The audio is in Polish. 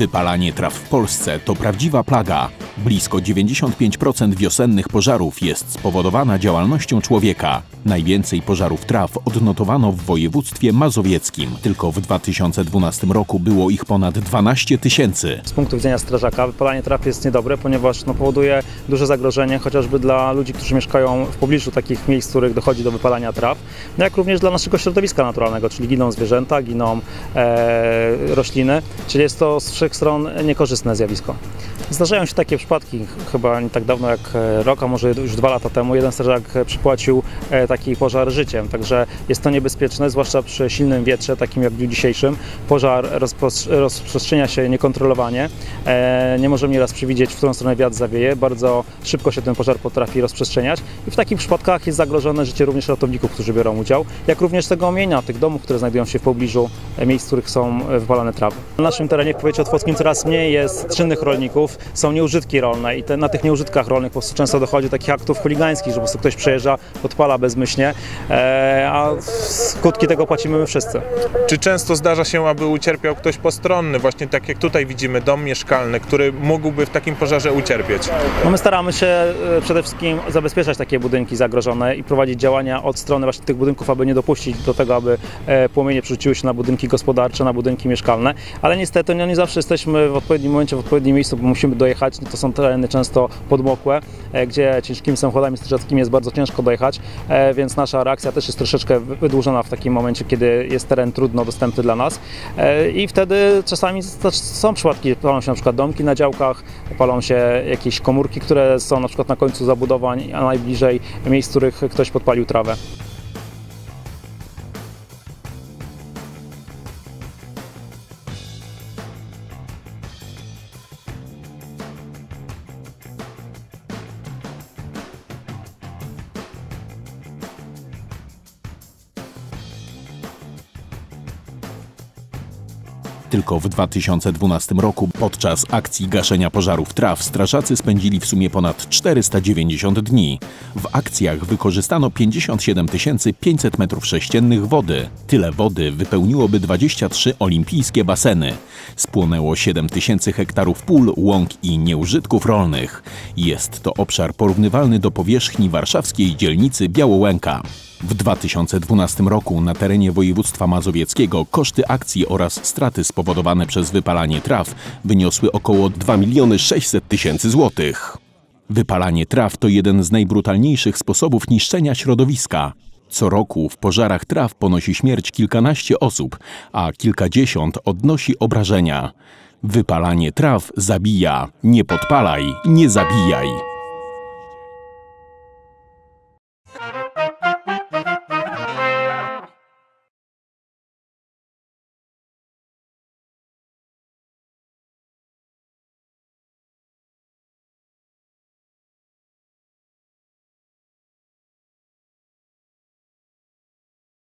Wypalanie traw w Polsce to prawdziwa plaga. Blisko 95% wiosennych pożarów jest spowodowana działalnością człowieka. Najwięcej pożarów traw odnotowano w województwie mazowieckim. Tylko w 2012 roku było ich ponad 12 000. Z punktu widzenia strażaka wypalanie traw jest niedobre, ponieważ powoduje duże zagrożenie chociażby dla ludzi, którzy mieszkają w pobliżu takich miejsc, w których dochodzi do wypalania traw, jak również dla naszego środowiska naturalnego, czyli giną zwierzęta, giną rośliny, czyli jest to z wszech stron niekorzystne zjawisko. Zdarzają się takie przypadki, chyba nie tak dawno jak rok, a może już 2 lata temu, jeden strażak przypłacił taki pożar życiem, także jest to niebezpieczne, zwłaszcza przy silnym wietrze, takim jak w dniu dzisiejszym. Pożar rozprzestrzenia się niekontrolowanie, nie możemy nieraz przewidzieć, w którą stronę wiatr zawieje, bardzo szybko się ten pożar potrafi rozprzestrzeniać i w takich przypadkach jest zagrożone życie również ratowników, którzy biorą udział, jak również tego mienia, tych domów, które znajdują się w pobliżu miejsc, w których są wypalane trawy. Na naszym terenie w powiecie otwockim coraz mniej jest czynnych rolników, są nieużytki rolne i na tych nieużytkach rolnych po prostu często dochodzi do takich aktów chuligańskich, że po prostu ktoś przejeżdża, podpala bezmyślnie, a skutki tego płacimy my wszyscy. Czy często zdarza się, aby ucierpiał ktoś postronny, właśnie tak jak tutaj widzimy, dom mieszkalny, który mógłby w takim pożarze ucierpieć? My staramy się przede wszystkim zabezpieczać takie budynki zagrożone i prowadzić działania od strony właśnie tych budynków, aby nie dopuścić do tego, aby płomienie przerzuciły się na budynki gospodarcze, na budynki mieszkalne, ale niestety nie zawsze jesteśmy w odpowiednim momencie, w odpowiednim miejscu, bo musimy dojechać. To są tereny często podmokłe, gdzie ciężkimi samochodami strażackimi jest bardzo ciężko dojechać, więc nasza reakcja też jest troszeczkę wydłużona w takim momencie, kiedy jest teren trudno dostępny dla nas i wtedy czasami są przypadki, palą się na przykład domki na działkach, palą się jakieś komórki, które są na przykład na końcu zabudowań, a najbliżej miejsc, w których ktoś podpalił trawę. Tylko w 2012 roku podczas akcji gaszenia pożarów traw strażacy spędzili w sumie ponad 490 dni. W akcjach wykorzystano 57 500 m3 wody. Tyle wody wypełniłoby 23 olimpijskie baseny. Spłonęło 7 000 hektarów pól, łąk i nieużytków rolnych. Jest to obszar porównywalny do powierzchni warszawskiej dzielnicy Białołęka. W 2012 roku na terenie województwa mazowieckiego koszty akcji oraz straty spowodowane przez wypalanie traw wyniosły około 2 600 000 złotych. Wypalanie traw to jeden z najbrutalniejszych sposobów niszczenia środowiska. Co roku w pożarach traw ponosi śmierć kilkanaście osób, a kilkadziesiąt odnosi obrażenia. Wypalanie traw zabija. Nie podpalaj, nie zabijaj.